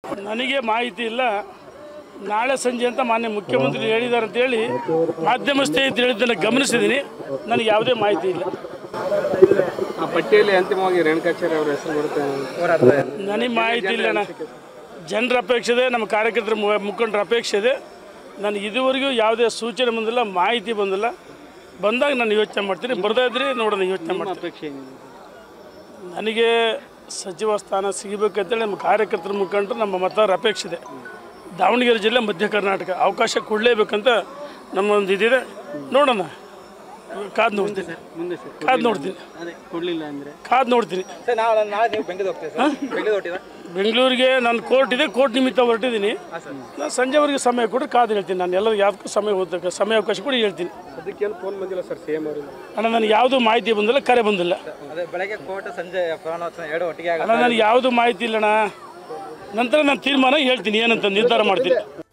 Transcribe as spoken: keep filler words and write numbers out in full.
ನನಗೆ ಮಾಹಿತಿ ಇಲ್ಲ. ನಾಳೆ ಸಂಜೆ ಅಂತ ಮಾನ್ಯ ಮುಖ್ಯಮಂತ್ರಿ ಹೇಳಿದ್ದಾರೆ ಅಂತ ಹೇಳಿ ಮಾಧ್ಯಮ ಸ್ನೇಹಿತರು ಹೇಳಿದ್ದನ್ನು ಗಮನಿಸಿದ್ದೀನಿ. ನನಗೆ ಯಾವುದೇ ಮಾಹಿತಿ ಇಲ್ಲ. ಆ ಪಟ್ಟಿಯಲ್ಲಿ ಅಂತಿಮವಾಗಿ ರೇಣುಕಾಚಾರ್ಯ ಅವರ ಹೆಸರು ಬರುತ್ತೆ ನನಗೆ ಮಾಹಿತಿ ಇಲ್ಲ. ಅಣ್ಣ, ಜನರ ಅಪೇಕ್ಷೆ ಇದೆ, ನಮ್ಮ ಕಾರ್ಯಕರ್ತರ ಮುಖಂಡರ ಅಪೇಕ್ಷೆ ಇದೆ. ನನಗೆ ಇದುವರೆಗೂ ಯಾವುದೇ ಸೂಚನೆ ಬಂದಿಲ್ಲ, ಮಾಹಿತಿ ಬಂದಿಲ್ಲ. ಬಂದಾಗ ನಾನು ಯೋಚನೆ ಮಾಡ್ತೀನಿ, ಬರ್ತಾ ಇದ್ರಿ ನೋಡೋಣ ಯೋಚನೆ ಮಾಡ್ತೀನಿ. ನನಗೆ ಸಚಿವ ಸ್ಥಾನ ಸಿಗಬೇಕಂತೇಳಿ ನಮ್ಮ ಕಾರ್ಯಕರ್ತರ ಮುಖಂಡರು ನಮ್ಮ ಮತದಾರರ ಅಪೇಕ್ಷೆ ಇದೆ. ದಾವಣಗೆರೆ ಜಿಲ್ಲೆ ಮಧ್ಯ ಕರ್ನಾಟಕ ಅವಕಾಶ ಕೊಡಲೇಬೇಕಂತ ನಮ್ಮೊಂದು ಇದಿದೆ. ನೋಡೋಣ, ಕಾದು ನೋಡ್ತೀನಿ ಕಾದು ನೋಡ್ತೀನಿ ಕಾದು ನೋಡ್ತೀನಿ ಬೆಂಗಳೂರಿಗೆ ನಾನು ಕೋರ್ಟ್ ಇದೆ, ಕೋರ್ಟ್ ನಿಮಿತ್ತ ಹೊರಟಿದ್ದೀನಿ. ನಾನು ಸಂಜೆವರೆಗೆ ಸಮಯ ಕೊಟ್ಟರೆ ಕಾದು ಹೇಳ್ತೀನಿ. ನಾನು ಎಲ್ಲ ಯಾವುದಕ್ಕೂ ಸಮಯ ಹೋದ ಸಮಯ ಅವಕಾಶ ಕೂಡ ಹೇಳ್ತೀನಿ. ಅಣ್ಣ, ನನಗೆ ಯಾವುದೂ ಮಾಹಿತಿ ಬಂದಿಲ್ಲ, ಕರೆ ಬಂದಿಲ್ಲ. ಅಣ್ಣ, ನನಗೆ ಯಾವುದೂ ಮಾಹಿತಿ ಇಲ್ಲಣ್ಣ. ನಂತರ ನಾನು ತೀರ್ಮಾನ ಹೇಳ್ತೀನಿ, ಏನಂತ ನಿರ್ಧಾರ ಮಾಡ್ತೀನಿ.